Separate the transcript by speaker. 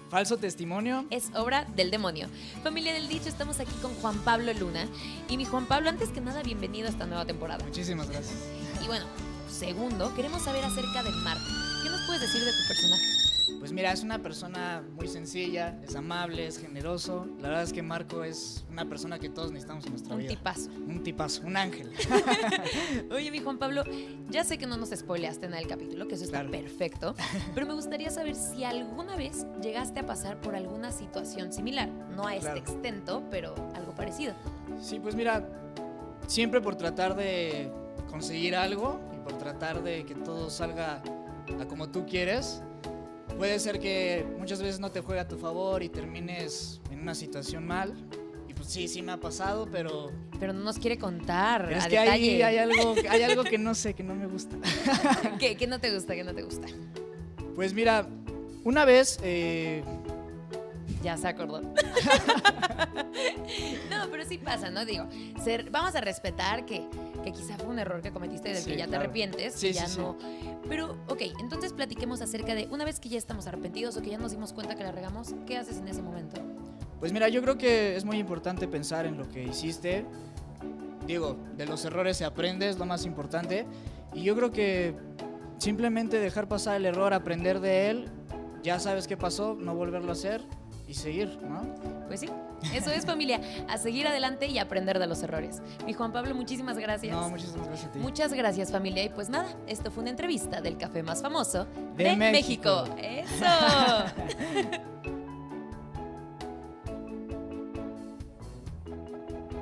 Speaker 1: Falso testimonio.
Speaker 2: Es obra del demonio. Familia del Dicho, estamos aquí con Juan Pablo Luna. Y mi Juan Pablo, antes que nada, bienvenido a esta nueva temporada.
Speaker 1: Muchísimas gracias.
Speaker 2: Y bueno, segundo, queremos saber acerca de Marco. ¿Qué nos puedes decir de tu personaje?
Speaker 1: Pues mira, es una persona muy sencilla, es amable, es generoso. La verdad es que Marco es una persona que todos necesitamos en nuestra vida. Un tipazo, un ángel.
Speaker 2: Oye, mi Juan Pablo, ya sé que no nos spoileaste en el capítulo, que eso está perfecto, pero me gustaría saber si alguna vez llegaste a pasar por alguna situación similar. No a este extento, pero algo parecido.
Speaker 1: Sí, pues mira, siempre por tratar de conseguir algo y por tratar de que todo salga a como tú quieres. Puede ser que muchas veces no te juegue a tu favor y termines en una situación mal. Y pues sí me ha pasado, pero...
Speaker 2: Pero no nos quiere contar.
Speaker 1: Pero es que ahí hay algo que no sé, que no me gusta.
Speaker 2: ¿Qué no te gusta? ¿Qué no te gusta?
Speaker 1: Pues mira, una vez...
Speaker 2: Ya se acordó. No, pero sí pasa, ¿no? Digo, vamos a respetar que quizá fue un error que cometiste del que ya te arrepientes.
Speaker 1: Sí,
Speaker 2: ya no. Pero, ok, entonces platiquemos acerca de una vez que ya estamos arrepentidos o que ya nos dimos cuenta que la regamos, ¿qué haces en ese momento?
Speaker 1: Pues mira, yo creo que es muy importante pensar en lo que hiciste. Digo, de los errores se aprende, es lo más importante. Y yo creo que simplemente dejar pasar el error, aprender de él, ya sabes qué pasó, no volverlo a hacer y seguir, ¿no?
Speaker 2: Pues sí, eso es, familia, a seguir adelante y aprender de los errores. Mi Juan Pablo, muchísimas gracias.
Speaker 1: No, muchísimas gracias a ti.
Speaker 2: Muchas gracias, familia. Y pues nada, esto fue una entrevista del café más famoso
Speaker 1: de México.
Speaker 2: ¡Eso!